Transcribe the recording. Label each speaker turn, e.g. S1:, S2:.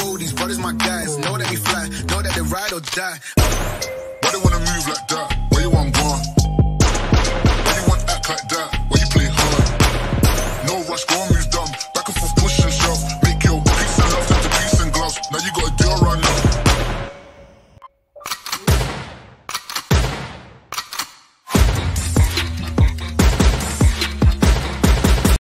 S1: know these brothers my guys. Know that we fly, know that they ride or die. Why they wanna move like that? Where you want going?